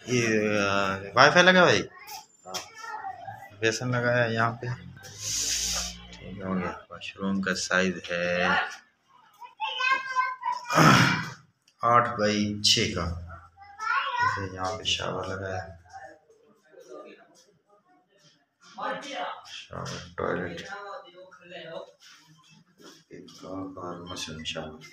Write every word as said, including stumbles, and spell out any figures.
ये वाईफाई लगा भाई, बेसन लगाया यहाँ पे। ठीक हो गया। वॉशरूम का साइज है आठ बाई छः का। जैसे यहाँ पे शावर लगाया, शावर टॉयलेट और मशरूम शावर।